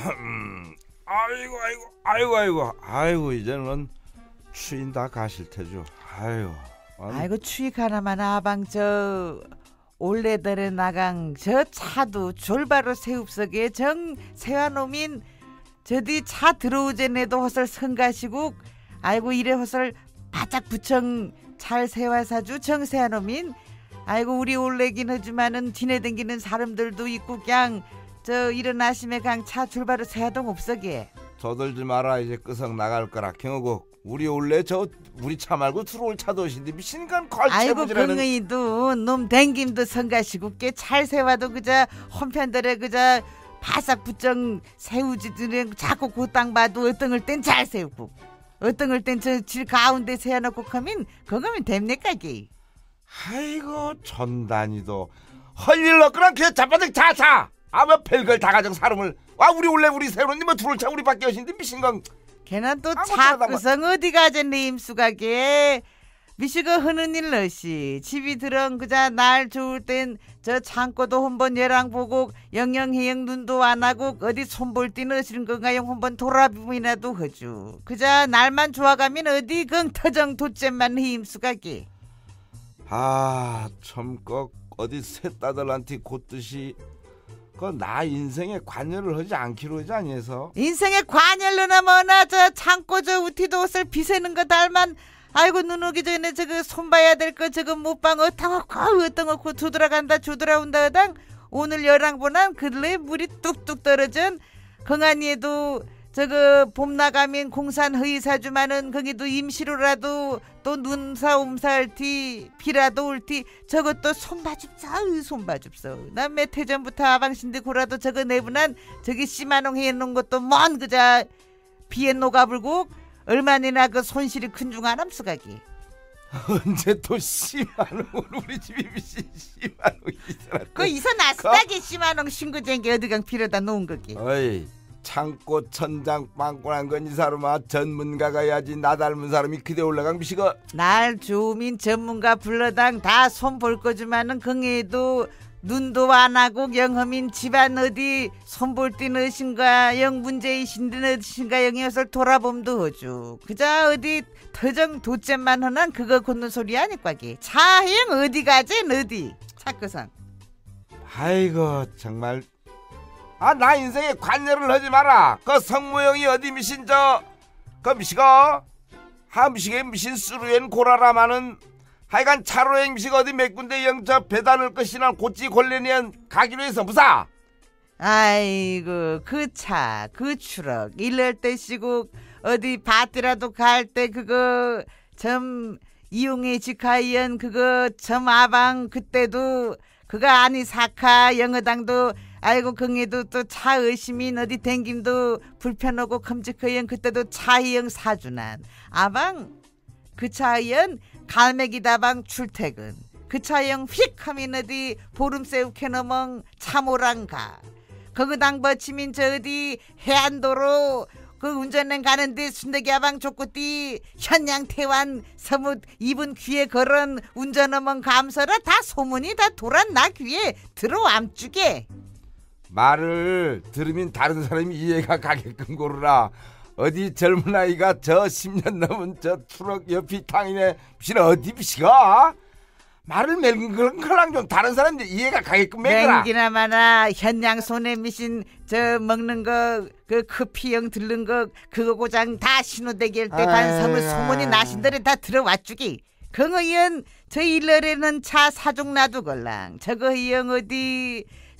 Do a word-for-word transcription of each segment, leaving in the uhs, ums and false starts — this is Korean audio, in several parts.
아이고 아이고 아이고 아이고 아이고 이제는 추인 다 가실 테죠. 아이고 아니. 아이고 추위 가나만 아방 저 올레들에 나강 저 차도 졸바로 세웁석에 정 세워놓으면 저디 차 들어오전에도 허설 성가시고 아이고 이래 허설 바짝 부청 잘 세워사주 정 세워놓으면 아이고 우리 올레긴 하지만은 뒤내 댕기는 사람들도 있고 그냥 저 일어나심에 그냥 차 출발을 세하동 없어게. 저들지 마라. 이제 끄석 나갈 거라 경호고 우리 올래 저 우리 차 말고 들어올 차도 오신데 미신간 걸채부지라는. 아이고 긍의도 놈 댕김도 성가시고 꽤 잘 세워도 그저 혼편들에 그저 바싹 부정 세우지들은 자꾸 그 땅 봐도 어떤을 땐 잘 세우고 어떤을 땐 저 질 가운데 세워놓고 가면 그거면 됩니까기. 아이고 전단이도 헐일 넣거나 그냥 자빠득 자자 아마 별걸 다 가정 사람을 와 우리 올래 우리 세우는데 뭐 둘을 차 우리밖에 없는데 미신건 걔는 또 자꾸성 어디 가졌네 임수가게 미시가 하는 일 넣시 집이 들은 그자 날 좋을 땐 저 창고도 한번 여랑 보고 영영해영 눈도 안 하고 어디 손볼 띠 넣으시는 건가요 한번 돌아보이나도 하죠. 그자 날만 좋아가면 어디 그 터정 돛잼만 힘수가게. 아 참 꼭 어디 셋다들한테 곧듯이 그 나 인생에 관여를 하지 않기로 하지 아니해서. 인생에 관여를 뭐나 저 창고 저 우티도 옷을 비세는 거 달만 아이고 눈 오기 전에 저거 손봐야 될 거 저거 못방 어떠고 어떠고 두드러간다 주드러온다 하당 오늘 여랑 보난 근래 물이 뚝뚝 떨어진 건강이에도 저거 봄 나가면 공산 허위사주만은 거기도 임시로라도 또 눈사 옴사할티 비라도 올티 저것도 손봐줍소 손봐줍소 난 몇 해 전부터 아방신데 고라도 저거 내분한 저기 씨만홍 해놓은 것도 먼 그자 비에 녹아불고 얼마나 그 손실이 큰 중 아람수가기. 언제 또 씨만홍을 우리 집이 미신 씨만홍이 있어라. 그 이서 나스다게 씨만홍 신고쟁이 어디강 빌어다 놓은 거기. 어이 창고 천장 빵꾸난 건 이 사람아 전문가가 야지 나 닮은 사람이 그대 올라간 미시가. 날 좋으면 전문가 불러당 다 손 볼 거지만은 긍해도 눈도 안 하고 영험인 집안 어디 손볼 띠 넣으신가 영 문제이신데 넣으신가 영이었을 돌아봄도 하죠. 그자 어디 터정 돛잼만 하난 그거 걷는 소리 아니까기. 차형 어디 가지 어디 차크상. 아이고 정말 아 나 인생에 관여를 하지 마라. 그 성모형이 어디 미신 저그 미시가 하 미시게 미신 수루엔 고라라마는 하여간 차로행 미식 어디 몇 군데 영저 배달을 것이나 고찌 권리니연 가기로 해서 무사. 아이고 그 차 그 추럭 일럴 때 시국 어디 밭이라도 갈 때 그거 점 이용해 지카이연 그거 점 아방 그때도 그거 아니 사카 영어당도 아이고 긍에도 또 차 의심인 어디 댕김도 불편하고 큼직하연 그때도 차이영 사주난 아방 그 차이연 갈매기다방 출퇴근 그 차영 휙 하면 어디 보름새 우캐너멍 차모랑 가 거기당 버치면 저 어디 해안도로 그 운전행 가는데 순대기아방 족구띠 현양 태완 서뭇 이분 귀에 걸은 운전어멍 감서라 다 소문이 다 돌아 나 귀에 들어암쭈게. 말을 들으면 다른 사람이 이해가 가게끔 고르라. 어디 젊은 아이가 저 십 년 넘은 저 트럭 옆이 탕이네 미신 어디 비시가 말을 맹글랑글랑 좀 다른 사람들 이해가 가게끔 맹글라. 맹기나마나 현양 손에 미신 저 먹는 거 그 커피형 들른 거 그거 고장 다 신호대기 할 때 관섬을 소문이 나신들에 다 들어왔주기. 긍의연 저 일러에는 차 사종 놔두걸랑 저거 이영 어디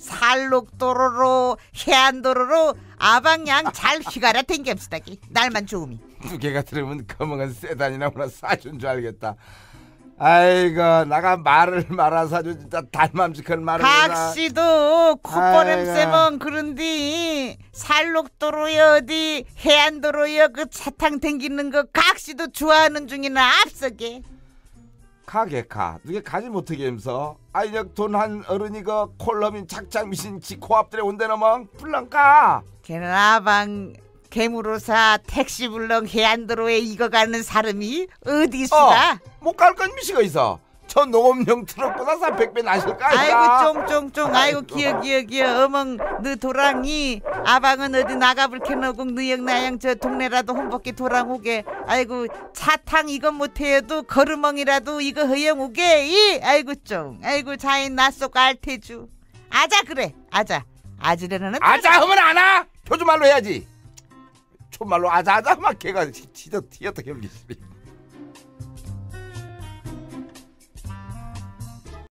살록도로로 해안도로로 아방양 잘 휘가라 댕겸시다기. 날만 좋으미 두 개가 들으면 검은 세단이나 하나 사준 줄 알겠다. 아이고 나가 말을 말아 사주 진짜 달맘직한 말을 각시도 콧보냄새멍 그런디 살록도로에 어디 해안도로에 그 차탕 댕기는 거 각시도 좋아하는 중이나 앞서게. 가게 가 누게 가지 못하게 하면서 아이적 돈 한 어른이 그 콜럼인 착착 미신 지 코앞들에 온대나 멍 불렁가. 걔는 아방 개무로사 택시 불렁 해안도로에 이거 가는 사람이 어디 있으라. 어, 못 갈 건 미시가 있어. 저 농업용 트럭보다 삼백 배 나실까? 아이고 쫑쫑쫑 아이고 기어 기어 기어 어멍 너 도랑이 아방은 어디 나가불캐 너고 너영나양 저 동네라도 홈벗게 도랑오게 아이고 차탕 이거 못해도 걸음멍이라도 이거 허영오게 이 아이고 쫑 아이고 자인 낯속 알테주 아자 그래 아자 아지르는 아자 하면 안 와? 표준말로 해야지. 촌말로 아자 아자 막 걔가 진짜 튀었다 경기.